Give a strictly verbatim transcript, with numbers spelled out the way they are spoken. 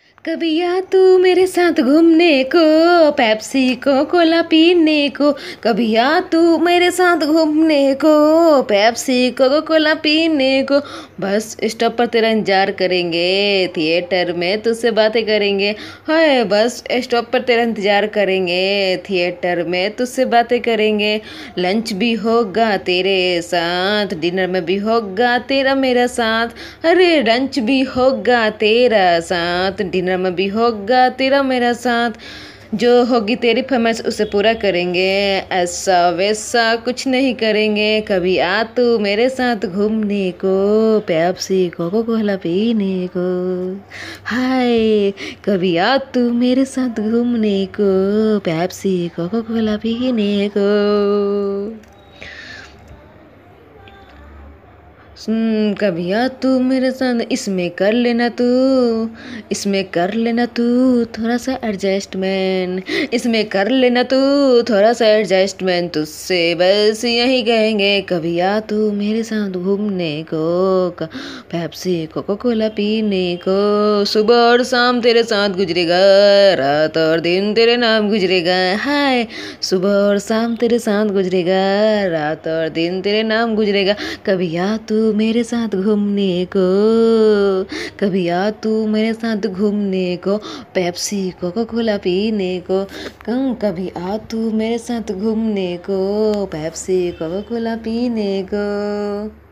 कभी आ तू मेरे साथ घूमने को, पेप्सी को कोला पीने को। कभी आ तू मेरे साथ घूमने को, पेप्सी को कोला पीने को। बस स्टॉप पर तेरा इंतजार करेंगे, थिएटर में तुझसे बातें करेंगे। हाय बस स्टॉप पर तेरा इंतजार करेंगे, थिएटर में तुझसे बातें करेंगे। लंच भी होगा तेरे साथ, डिनर में भी होगा तेरा मेरा साथ। अरे लंच भी होगा तेरा साथ, डिनर में भी होगा तेरा मेरा साथ। जो होगी तेरी फरमाइश उसे पूरा करेंगे, ऐसा वैसा कुछ नहीं करेंगे। कभी आ तू मेरे साथ घूमने को, पेप्सी कोको कोला पीने को। हाय कभी आ तू मेरे साथ घूमने को, पेप्सी कोको कोला पीने को। सुन कभी आ तू मेरे साथ, इसमें कर लेना तू, इसमें कर लेना तू थोड़ा सा एडजस्टमेंट, इसमें कर लेना तू थोड़ा सा एडजस्टमेंट। तुझसे बस यही कहेंगे, कभी आ तू मेरे साथ घूमने को, पेप्सी कोको कोला पीने को। सुबह और शाम तेरे साथ गुजरेगा, रात और दिन तेरे नाम गुजरेगा। हाय सुबह और शाम तेरे साथ गुजरेगा, रात और दिन तेरे नाम गुजरेगा। कभी आ तू मेरे साथ घूमने को, कभी आ तू मेरे साथ घूमने को, पेप्सी कोको कोला पीने को। कम कभी आ तू मेरे साथ घूमने को, पेप्सी कोको कोला पीने को।